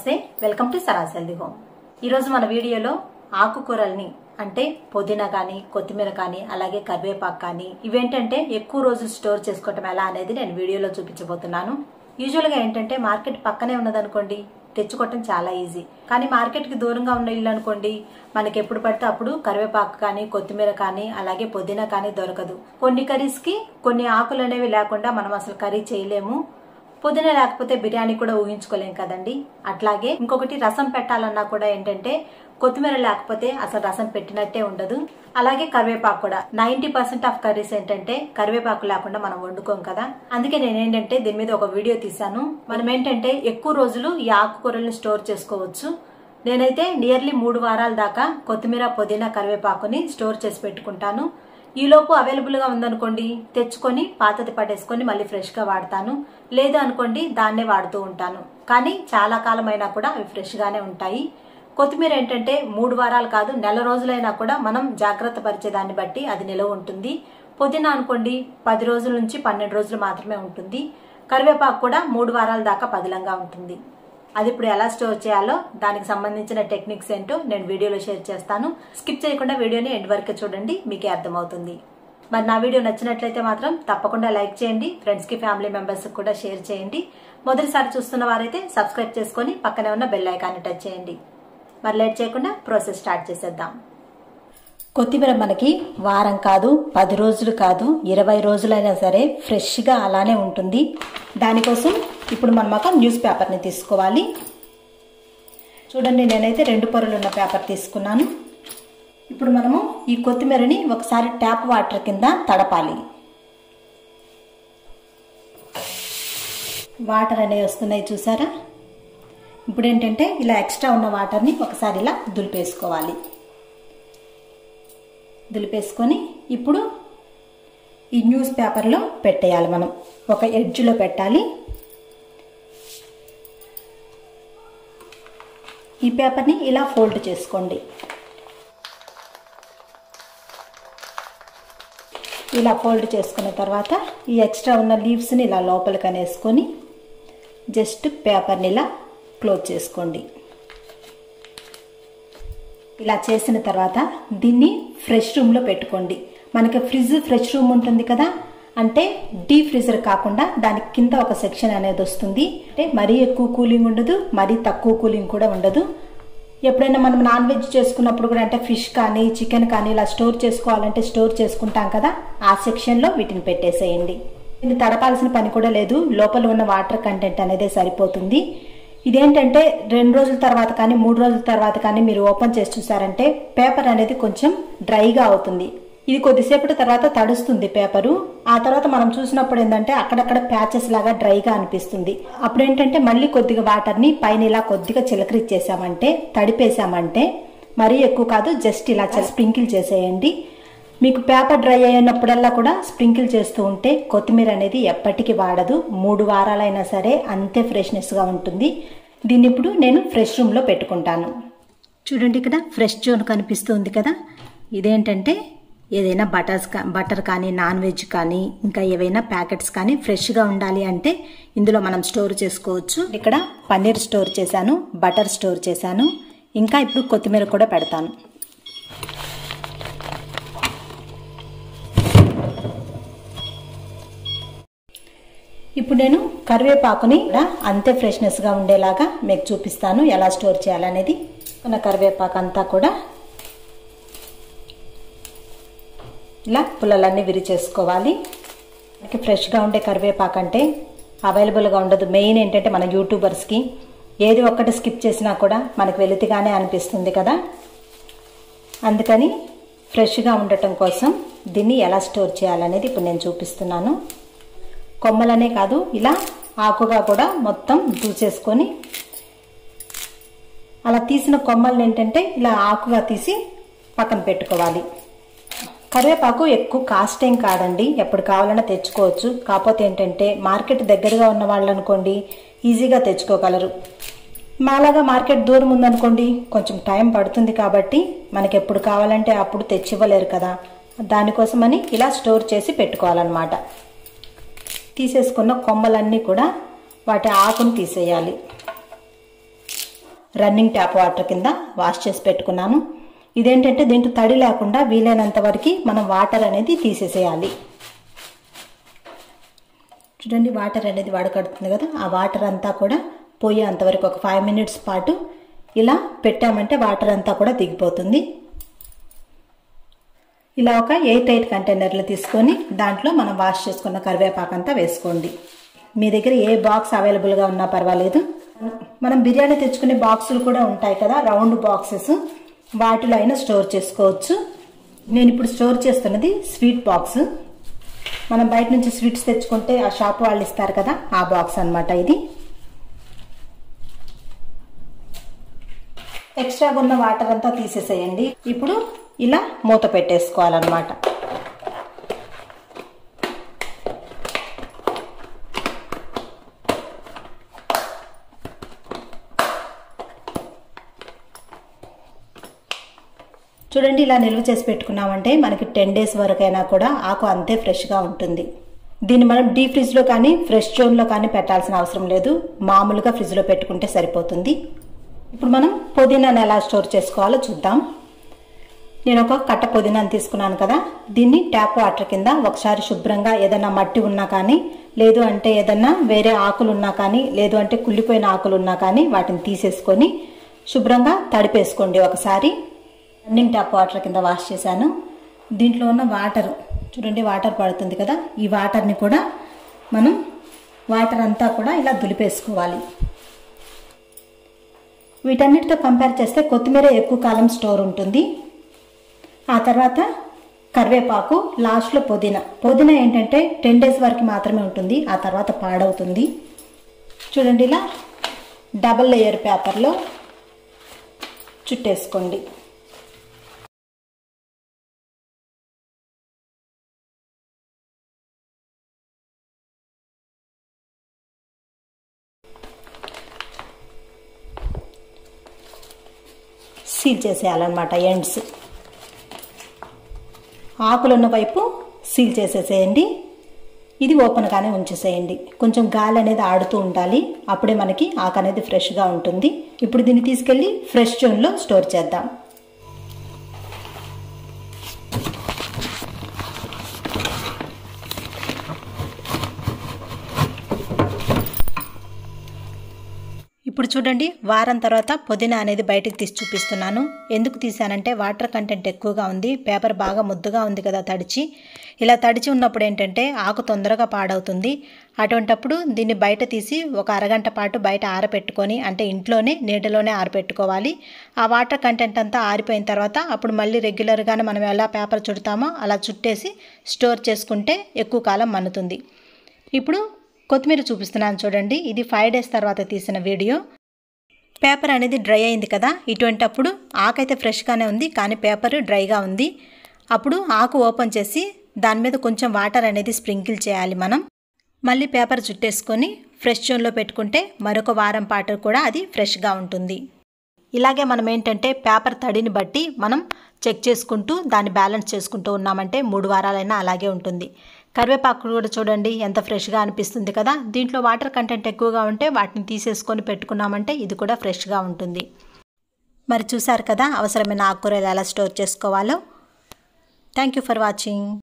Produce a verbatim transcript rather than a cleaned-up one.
నమస్తే, welcome to Sara's healthy home. ఈరోజు మన వీడియోలో ఆకుకూరల్ని అంటే పుదీనా కానీ, కొత్తిమీర కానీ, అలాగే కరివేపాకు కానీ ఇవేంటంటే ఎక్కువ రోజులు స్టోర్ చేసుకోవటం ఎలా అనేది నేను వీడియోలో చూపించబోతున్నాను. యూజువల్గా ఏంటంటే మార్కెట్ పక్కనే ఉన్నదనుకోండి, తెచ్చుకోవటం చాలా ఈజీ. కానీ మార్కెట్కి దూరంగా ఉన్న ఇల్లు అనుకోండి, మనకి ఎప్పుడు పడితే అప్పుడు కరివేపాకు కానీ, కొత్తిమీర కానీ, అలాగే పుదీనా కానీ దొరకదు. కొన్ని కర్రీస్కి కొన్ని ఆకులు అనేవి లేకుండా మనం అసలు కర్రీ చేయలేము. పుదీనా లేకపోతే బిర్యానీ కూడా ఊహించుకోలేం కదండి. అట్లాగే ఇంకొకటి రసం పెట్టాలన్నా కూడా ఏంటంటే కొత్తిమీర లేకపోతే అసలు రసం పెట్టినట్టే ఉండదు. అలాగే కరివేపాకు కూడా నైన్టీ పర్సెంట్ ఆఫ్ కర్రీస్ ఏంటంటే కరివేపాకు లేకుండా మనం వండుకోం కదా. అందుకే నేను ఏంటంటే దీని మీద ఒక వీడియో తీసాను. మనం ఏంటంటే ఎక్కువ రోజులు ఈ ఆకుకూరల్ని స్టోర్ చేసుకోవచ్చు. నేనైతే నియర్లీ మూడు వారాల దాకా కొత్తిమీర, పుదీనా, కరివేపాకుని స్టోర్ చేసి పెట్టుకుంటాను. ఈలోపు అవైలబుల్ గా ఉందనుకోండి, తెచ్చుకొని పాతది పట్టేసుకొని మళ్ళీ ఫ్రెష్ గా వాడతాను. లేదు అనుకోండి, దాన్నే వాడుతూ ఉంటాను. కానీ చాలా కాలం అయినా కూడా అవి ఫ్రెష్ గానే ఉంటాయి. కొత్తిమీర ఏంటంటే మూడు వారాలు కాదు, నెల రోజులైనా కూడా మనం జాగ్రత్త పరిచే దాన్ని బట్టి అది నిలవ ఉంటుంది. పుదీనా అనుకోండి పది రోజుల నుంచి పన్నెండు రోజులు మాత్రమే ఉంటుంది. కరివేపాకు కూడా మూడు వారాల దాకా పదిలంగా ఉంటుంది. అది ఇప్పుడు ఎలా స్టోర్ చేయాలో దానికి సంబంధించిన టెక్నిక్స్ ఏంటో నేను వీడియోలో షేర్ చేస్తాను. స్కిప్ చేయకుండా వీడియోని ఎండ్ వరకు చూడండి, మీకే అర్థమవుతుంది. మరి నా వీడియో నచ్చినట్లయితే మాత్రం తప్పకుండా లైక్ చేయండి, ఫ్రెండ్స్ కి, ఫ్యామిలీ మెంబర్స్ కి కూడా షేర్ చేయండి. మొదటిసారి చూస్తున్న వారైతే సబ్స్క్రైబ్ చేసుకుని పక్కనే ఉన్న బెల్ ఐకాన్ని టచ్ చేయండి. మరి లేట్ చేయకుండా ప్రాసెస్ స్టార్ట్ చేసేద్దాం. కొత్తిమీర మనకి వారం కాదు, పది రోజులు కాదు, ఇరవై రోజులైనా సరే ఫ్రెష్గా అలానే ఉంటుంది. దానికోసం ఇప్పుడు మనం ఒక న్యూస్ పేపర్ని తీసుకోవాలి. చూడండి, నేనైతే రెండు పొరలు ఉన్న పేపర్ తీసుకున్నాను. ఇప్పుడు మనము ఈ కొత్తిమీరని ఒకసారి ట్యాప్ వాటర్ కింద తడపాలి. వాటర్ అనేవి వస్తున్నాయి చూసారా. ఇప్పుడు ఏంటంటే ఇలా ఎక్స్ట్రా ఉన్న వాటర్ని ఒకసారి ఇలా దులిపేసుకోవాలి. దులిపేసుకొని ఇప్పుడు ఈ న్యూస్ పేపర్లో పెట్టేయాలి. మనం ఒక ఎడ్జ్లో పెట్టాలి. ఈ పేపర్ని ఇలా ఫోల్డ్ చేసుకోండి. ఇలా ఫోల్డ్ చేసుకున్న తర్వాత ఈ ఎక్స్ట్రా ఉన్న లీవ్స్ని ఇలా లోపలికి అనేసుకొని జస్ట్ పేపర్ని ఇలా క్లోజ్ చేసుకోండి. ఇలా చేసిన తర్వాత దీన్ని ఫ్రెష్ రూమ్లో పెట్టుకోండి. మనకి ఫ్రిడ్జ్ ఫ్రెష్ రూమ్ ఉంటుంది కదా, అంటే డీప్ ఫ్రీజర్ కాకుండా దానికి కింద ఒక సెక్షన్ అనేది వస్తుంది. అంటే మరీ ఎక్కువ కూలింగ్ ఉండదు, మరీ తక్కువ కూలింగ్ కూడా ఉండదు. ఎప్పుడైనా మనం నాన్ వెజ్ చేసుకున్నప్పుడు కూడా అంటే ఫిష్ కానీ, చికెన్ కానీ ఇలా స్టోర్ చేసుకోవాలంటే స్టోర్ చేసుకుంటాం కదా, ఆ సెక్షన్లో వీటిని పెట్టేసేయండి. ఇది తడపాల్సిన పని కూడా లేదు, లోపల ఉన్న వాటర్ కంటెంట్ అనేది సరిపోతుంది. ఇదేంటంటే రెండు రోజుల తర్వాత కానీ, మూడు రోజుల తర్వాత కానీ మీరు ఓపెన్ చేసి చూసారంటే పేపర్ అనేది కొంచెం డ్రైగా అవుతుంది. ఇది కొద్దిసేపటి తర్వాత తడుస్తుంది పేపరు. ఆ తర్వాత మనం చూసినప్పుడు ఏంటంటే అక్కడక్కడ ప్యాచెస్ లాగా డ్రైగా అనిపిస్తుంది. అప్పుడు ఏంటంటే మళ్ళీ కొద్దిగా వాటర్ని పైన ఇలా కొద్దిగా చిలకరిచ్చేసామంటే, తడిపేసామంటే, మరీ ఎక్కువ కాదు, జస్ట్ ఇలా స్ప్రింకిల్ చేసేయండి. మీకు పేపర్ డ్రై అయినప్పుడల్లా కూడా స్ప్రింకిల్ చేస్తూ ఉంటే కొత్తిమీర అనేది ఎప్పటికీ వాడదు. మూడు వారాలైనా సరే అంతే ఫ్రెష్నెస్గా ఉంటుంది. దీన్ని ఇప్పుడు నేను ఫ్రెష్ రూమ్లో పెట్టుకుంటాను. చూడండి, ఇక్కడ ఫ్రెష్ జోన్ కనిపిస్తుంది కదా. ఇదేంటంటే ఏదైనా బటర్స్ బటర్ కానీ, నాన్ వెజ్ కానీ, ఇంకా ఏవైనా ప్యాకెట్స్ కానీ ఫ్రెష్గా ఉండాలి అంటే ఇందులో మనం స్టోర్ చేసుకోవచ్చు. ఇక్కడ పన్నీర్ స్టోర్ చేశాను, బటర్ స్టోర్ చేశాను, ఇంకా ఇప్పుడు కొత్తిమీర కూడా పెడతాను. ఇప్పుడు నేను కరివేపాకుని అంతే ఫ్రెష్నెస్గా ఉండేలాగా మీకు చూపిస్తాను ఎలా స్టోర్ చేయాలనేది. మన కరివేపాకు అంతా కూడా ఇలా పుల్లలన్నీ విరిచేసుకోవాలి. మనకి ఫ్రెష్గా ఉండే కరివేపాకు అంటే అవైలబుల్గా ఉండదు. మెయిన్ ఏంటంటే మన యూట్యూబర్స్కి ఏది ఒక్కటి స్కిప్ చేసినా కూడా మనకు వెలితిగానే అనిపిస్తుంది కదా. అందుకని ఫ్రెష్గా ఉండటం కోసం దీన్ని ఎలా స్టోర్ చేయాలనేది ఇప్పుడు నేను చూపిస్తున్నాను. కొమ్మలనే కాదు, ఇలా ఆకుగా కూడా మొత్తం దూచేసుకొని అలా తీసిన కొమ్మల్ని ఏంటంటే ఇలా ఆకుగా తీసి పక్కన పెట్టుకోవాలి. కరివేపాకు ఎక్కువ కాస్ట్ ఏం కాదండి, ఎప్పుడు కావాలన్నా తెచ్చుకోవచ్చు. కాకపోతే ఏంటంటే మార్కెట్ దగ్గరగా ఉన్న వాళ్ళు అనుకోండి ఈజీగా తెచ్చుకోగలరు. మాలాగా మార్కెట్ దూరం ఉందనుకోండి కొంచెం టైం పడుతుంది. కాబట్టి మనకి ఎప్పుడు కావాలంటే అప్పుడు తెచ్చివ్వలేరు కదా, దానికోసమని ఇలా స్టోర్ చేసి పెట్టుకోవాలన్నమాట. తీసేసుకున్న కొమ్మలన్నీ కూడా వాటి ఆకును తీసేయాలి. రన్నింగ్ ట్యాప్ వాటర్ కింద వాష్ చేసి పెట్టుకున్నాను. ఇదేంటంటే దీంట్లో తడి లేకుండా వీలైనంత వరకు మనం వాటర్ అనేది తీసేసేయాలి. చూడండి వాటర్ అనేది వడకడుతుంది కదా, ఆ వాటర్ అంతా కూడా పోయేంతవరకు ఒక ఫైవ్ మినిట్స్ పాటు ఇలా పెట్టామంటే వాటర్ అంతా కూడా దిగిపోతుంది. ఇలా ఒక ఎయిట్ ఎయిట్ కంటైనర్లు తీసుకొని దాంట్లో మనం వాష్ చేసుకున్న కరివేపాకు అంతా వేసుకోండి. మీ దగ్గర ఏ బాక్స్ అవైలబుల్గా ఉన్నా పర్వాలేదు. మనం బిర్యానీ తెచ్చుకునే బాక్సులు కూడా ఉంటాయి కదా, రౌండ్ బాక్సెస్, వాటిలో అయినా స్టోర్ చేసుకోవచ్చు. నేను ఇప్పుడు స్టోర్ చేస్తున్నది స్వీట్ బాక్స్. మనం బయట నుంచి స్వీట్స్ తెచ్చుకుంటే ఆ షాప్ వాళ్ళు ఇస్తారు కదా, ఆ బాక్స్ అన్నమాట ఇది. ఎక్స్ట్రాగా ఉన్న వాటర్ అంతా తీసేసేయండి. ఇప్పుడు ఇలా మూత పెట్టేసుకోవాలన్నమాట. చూడండి ఇలా నిల్వ చేసి పెట్టుకున్నామంటే మనకి టెన్ డేస్ వరకైనా కూడా ఆకు అంతే ఫ్రెష్గా ఉంటుంది. దీన్ని మనం డీప్ ఫ్రిడ్జ్లో కానీ ఫ్రెష్ జోన్లో కానీ పెట్టాల్సిన అవసరం లేదు, మామూలుగా ఫ్రిడ్జ్లో పెట్టుకుంటే సరిపోతుంది. ఇప్పుడు మనం పుదీనాను ఎలా స్టోర్ చేసుకోవాలో చూద్దాం. నేను ఒక కట్ట పుదీనాను తీసుకున్నాను కదా, దీన్ని ట్యాప్ వాటర్ కింద ఒకసారి శుభ్రంగా ఏదైనా మట్టి ఉన్నా కానీ, లేదు అంటే ఏదన్నా వేరే ఆకులు ఉన్నా కానీ, లేదు అంటే కుళ్ళిపోయిన ఆకులు ఉన్నా కానీ వాటిని తీసేసుకొని శుభ్రంగా తడిపేసుకోండి ఒకసారి. రన్నింగ్ ట్యాప్ వాటర్ కింద వాష్ చేశాను. దీంట్లో ఉన్న వాటర్ చూడండి, వాటర్ పడుతుంది కదా, ఈ వాటర్ని కూడా మనం వాటర్ అంతా కూడా ఇలా దులిపేసుకోవాలి. వీటన్నిటితో కంపేర్ చేస్తే కొత్తిమీర ఎక్కువ కాలం స్టోర్ ఉంటుంది. ఆ తర్వాత కరివేపాకు, లాస్ట్లో పుదీనా. పుదీనా ఏంటంటే టెన్ డేస్ వరకు మాత్రమే ఉంటుంది, ఆ తర్వాత పాడవుతుంది. చూడండి ఇలా డబల్ లేయర్ పేపర్లో చుట్టేసుకోండి. Seal చేసేయాలన్నమాట ends. ఆకులున్న వైపు సీల్ చేసేసేయండి. ఇది ఓపెన్గానే ఉంచేసేయండి. కొంచెం గాలి అనేది ఆడుతూ ఉండాలి, అప్పుడే మనకి ఆకు అనేది ఫ్రెష్గా ఉంటుంది. ఇప్పుడు దీన్ని తీసుకెళ్ళి ఫ్రెష్ జోన్లో స్టోర్ చేద్దాం. ఇప్పుడు చూడండి వారం తర్వాత పుదీనా అనేది బయటకు తీసి చూపిస్తున్నాను. ఎందుకు తీసానంటే వాటర్ కంటెంట్ ఎక్కువగా ఉంది, పేపర్ బాగా ముద్దుగా ఉంది కదా తడిచి. ఇలా తడిచి ఉన్నప్పుడు ఏంటంటే ఆకు తొందరగా పాడవుతుంది. అటువంటప్పుడు దీన్ని బయట తీసి ఒక అరగంట పాటు బయట ఆరబెట్టుకొని, అంటే ఇంట్లోనే నీడలోనే ఆరబెట్టుకోవాలి. ఆ వాటర్ కంటెంట్ అంతా ఆరిపోయిన తర్వాత అప్పుడు మళ్ళీ రెగ్యులర్గానే మనం ఎలా పేపర్ చుడతామో అలా చుట్టేసి స్టోర్ చేసుకుంటే ఎక్కువ కాలం మన్నుతుంది. ఇప్పుడు కొత్తిమీర చూపిస్తున్నాను చూడండి, ఇది ఫైవ్ డేస్ తర్వాత తీసిన వీడియో. పేపర్ అనేది డ్రై అయింది కదా, ఇటువంటప్పుడు ఆకు అయితే ఫ్రెష్గానే ఉంది కానీ పేపర్ డ్రైగా ఉంది. అప్పుడు ఆకు ఓపెన్ చేసి దాని మీద కొంచెం వాటర్ అనేది స్ప్రింకిల్ చేయాలి మనం. మళ్ళీ పేపర్ చుట్టేసుకొని ఫ్రెష్ జోన్లో పెట్టుకుంటే మరొక వారం పాటు కూడా అది ఫ్రెష్గా ఉంటుంది. ఇలాగే మనం ఏంటంటే పేపర్ తడిని బట్టి మనం చెక్ చేసుకుంటూ దాన్ని బ్యాలెన్స్ చేసుకుంటూ ఉన్నామంటే మూడు వారాలైనా అలాగే ఉంటుంది. కరివేపాకు కూడా చూడండి ఎంత ఫ్రెష్గా అనిపిస్తుంది కదా. దీంట్లో వాటర్ కంటెంట్ ఎక్కువగా ఉంటే వాటిని తీసేసుకొని పెట్టుకున్నామంటే ఇది కూడా ఫ్రెష్గా ఉంటుంది. మరి చూసారు కదా అవసరమైన ఆకుకూరలు ఎలా స్టోర్ చేసుకోవాలో. Thank you for watching.